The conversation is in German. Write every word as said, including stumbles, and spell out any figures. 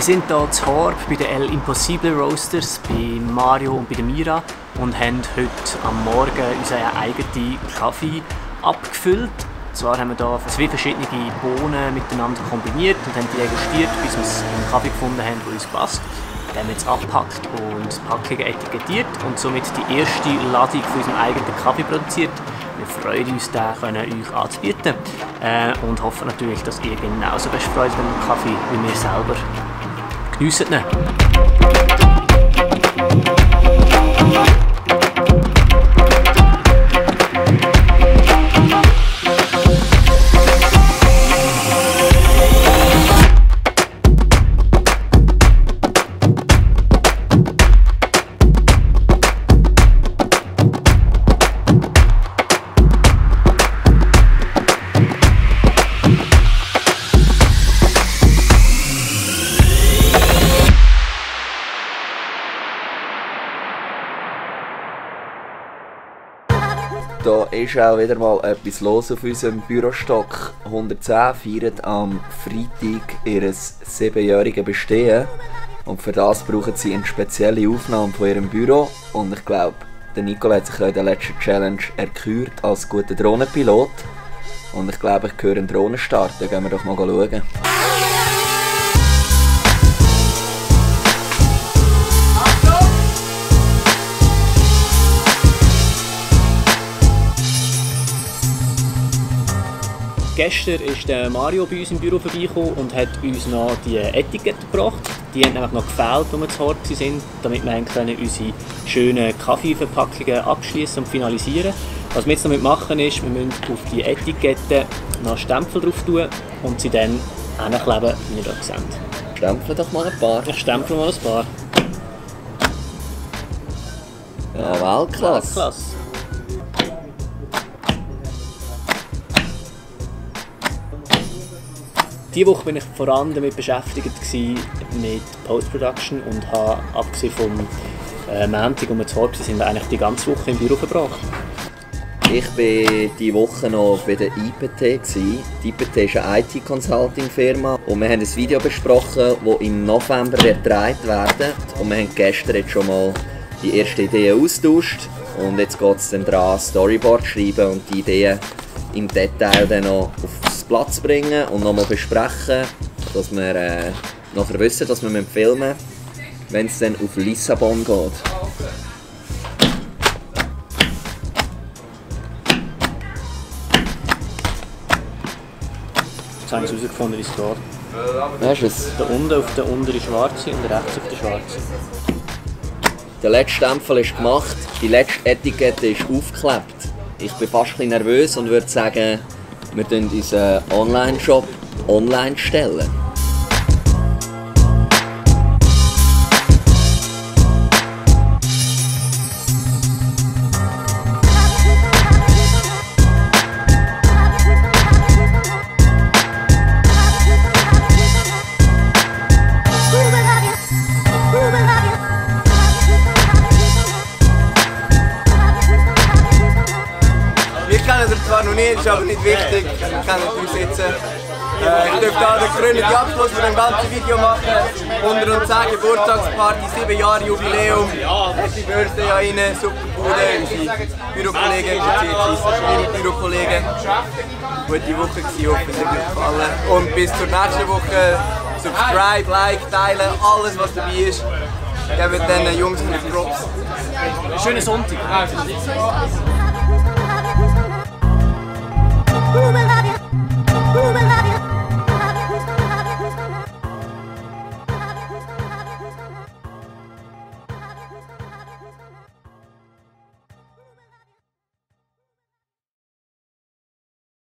sind hier zu Horb bei den El Impossible Roasters, bei Mario und bei der Mira und haben heute am Morgen unseren eigenen Kaffee abgefüllt. Und zwar haben wir hier zwei verschiedene Bohnen miteinander kombiniert und haben die degustiert, bis wir einen Kaffee gefunden haben, der uns passt. Den haben wir jetzt abgepackt und Packungen etikettiert und somit die erste Ladung für unseren eigenen Kaffee produziert. Wir freuen uns, den euch anzubieten äh, und hoffen natürlich, dass ihr genauso fest Freude an dem Kaffee wie wir selber. Geniessen ihn! Da ist auch wieder mal etwas los auf unserem Bürostock. hundertzehn feiert am Freitag ihr siebenjähriges Bestehen. Und für das brauchen sie eine spezielle Aufnahme von ihrem Büro. Und ich glaube, der Nicola hat sich in der letzten Challenge erkürt als guter Drohnenpilot. Und ich glaube, ich höre einen Drohnenstart. Da gehen wir doch mal schauen. Gestern ist der Mario bei uns im Büro vorbeigekommen und hat uns noch die Etikette gebracht. Die haben nämlich noch gefehlt, als wir zu Horb waren, damit wir können unsere schönen Kaffeeverpackungen abschließen und finalisieren. Was wir jetzt damit machen ist, wir müssen auf die Etikette noch Stempel drauf tun und sie dann hinkleben, wie ihr hier seht. Stempel doch mal ein paar. Ich stempel mal ein paar. Ja, Weltklasse. Weltklasse. Diese Woche war ich vor allem damit beschäftigt mit Post-Production und habe, abgesehen vom äh, Montag, wo wir zu Horb sind, eigentlich die ganze Woche im Büro verbracht. Ich war diese Woche noch bei der I P T. Die I P T ist eine I T-Consulting-Firma und wir haben ein Video besprochen, das im November gedreht werden. Und wir haben gestern jetzt schon mal die ersten Ideen austauscht. Und jetzt geht es dann daran, Storyboard schreiben und die Ideen im Detail dann noch aufs Platz bringen und nochmal besprechen, dass wir äh, nachher wissen, dass wir filmen müssen, wenn es dann auf Lissabon geht. Jetzt habe ich herausgefunden, wie es geht. Weißt du es? Da unten auf der unteren schwarze und rechts auf der schwarze. Der letzte Stempel ist gemacht, die letzte Etikette ist aufgeklebt. Ich bin fast ein bisschen nervös und würde sagen, wir stellen unseren Online-Shop online stellen. Wir kennen ihn zwar noch nicht, ist aber nicht wichtig, wir kennen uns jetzt. Äh, ich darf hier den krönenden Abschluss von dem ganzen Video machen. Unter uns zehn Geburtstagsparty, sieben Jahre Jubiläum. Happy Birthday an Ihnen, super Bude, unsere Bürokollegen, beziehungsweise meine Bürokollegen. Gute Woche gewesen, hoffe es hat euch gefallen. Und bis zur nächsten Woche, subscribe, like, teilen, alles was dabei ist. Gebt den Jungs die Props. Schönen Sonntag! Boom.